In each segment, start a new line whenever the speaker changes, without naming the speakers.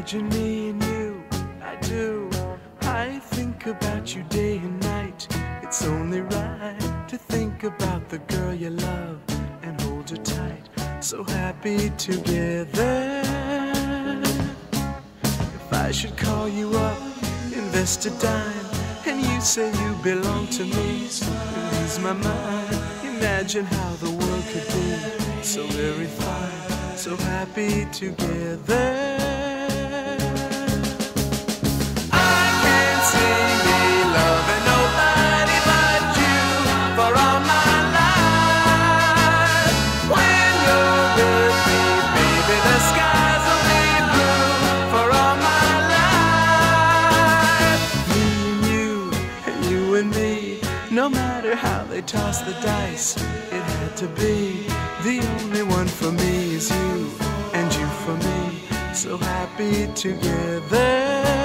Imagine me and you, I do. I think about you day and night. It's only right to think about the girl you love and hold her tight. So happy together. If I should call you up, invest a dime, and you say you belong to me, it lose my mind. Imagine how the world could be so very fine, so happy together. No matter how they toss the dice, it had to be. The only one for me is you, and you for me, so happy together.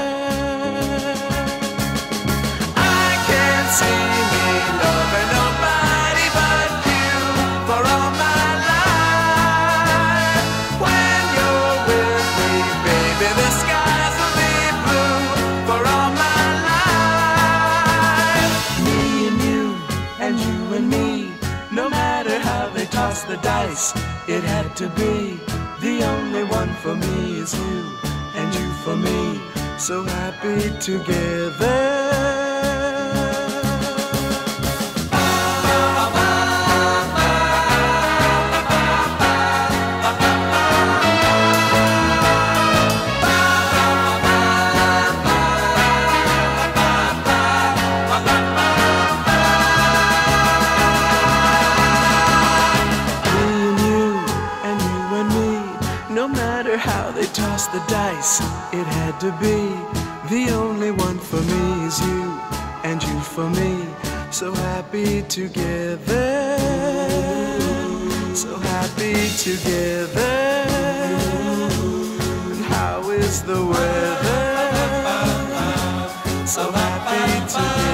I can't see me loving nobody but you for all my life. When you're with me, baby, the skies will be blue for all my life. Me and you, and you and me, no matter how they toss the dice, it had to be. The only one for me is you, and you for me, so happy together. No matter how they toss the dice, it had to be. The only one for me is you, and you for me, so happy together. So happy together. And how is the weather? So happy together.